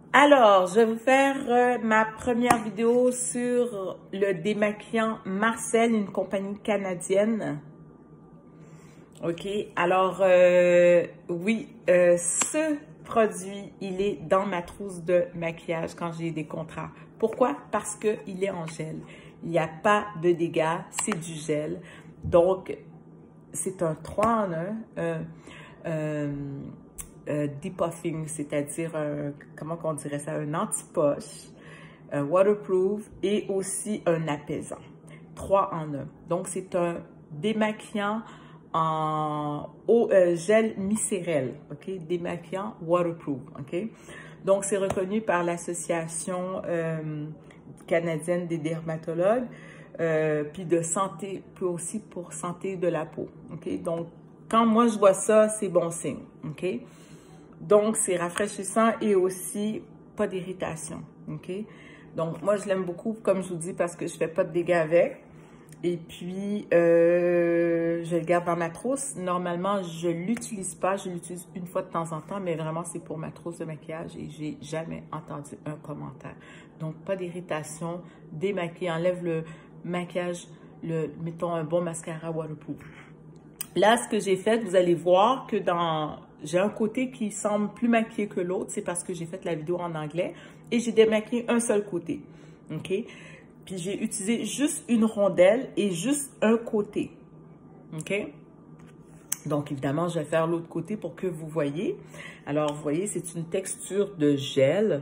Alors, je vais vous faire ma première vidéo sur le démaquillant Marcel, une compagnie canadienne. OK, alors oui, ce produit, il est dans ma trousse de maquillage quand j'ai des contrats. Pourquoi? Parce qu'il est en gel. Il n'y a pas de dégâts, c'est du gel. Donc, c'est un 3 en 1. Depuffing, c'est-à-dire, comment on dirait ça, un anti-poche, waterproof et aussi un apaisant. 3 en 1. Donc, c'est un démaquillant en eau, gel micérel, OK? Démaquillant waterproof, OK? Donc, c'est reconnu par l'Association canadienne des dermatologues, puis de santé, puis aussi pour santé de la peau, OK? Donc, quand moi je vois ça, c'est bon signe, OK? Donc, c'est rafraîchissant et aussi pas d'irritation, OK? Donc, moi, je l'aime beaucoup, comme je vous dis, parce que je fais pas de dégâts avec. Et puis, je le garde dans ma trousse. Normalement, je l'utilise pas. Je l'utilise une fois de temps en temps, mais vraiment, c'est pour ma trousse de maquillage et j'ai jamais entendu un commentaire. Donc, pas d'irritation, démaquille, enlève le maquillage, mettons un bon mascara waterproof. Là, ce que j'ai fait, vous allez voir que j'ai un côté qui semble plus maquillé que l'autre. C'est parce que j'ai fait la vidéo en anglais et j'ai démaquillé un seul côté. OK? Puis j'ai utilisé juste une rondelle et juste un côté. OK? Donc, évidemment, je vais faire l'autre côté pour que vous voyez. Alors, vous voyez, c'est une texture de gel.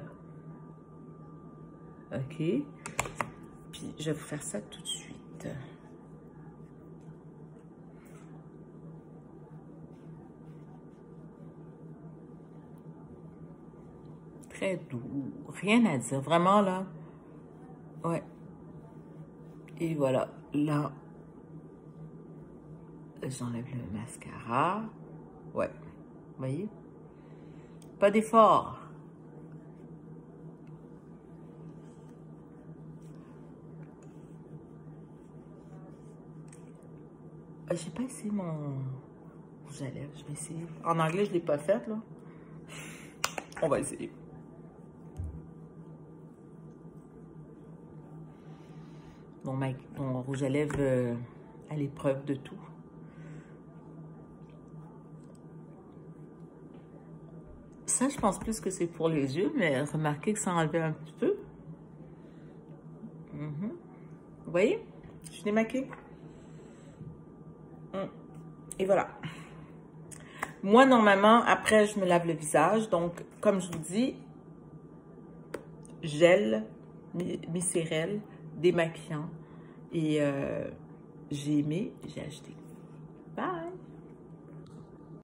OK? Puis, je vais vous faire ça tout de suite. Très doux. Rien à dire. Vraiment, là. Ouais. Et voilà. Là, j'enlève le mascara. Ouais. Vous voyez? Pas d'effort. J'ai pas essayé mon rouge à lèvres. Je vais essayer. En anglais, je l'ai pas fait, là. On va essayer. Mon rouge à lèvres à l'épreuve de tout. Ça, je pense plus que c'est pour les yeux, mais remarquez que ça enlevait un petit peu. Vous voyez? Je suis démaquillée. Et voilà. Moi, normalement, après, je me lave le visage. Donc, comme je vous dis, gel, micérel, démaquillant. Et j'ai aimé, j'ai acheté. Bye!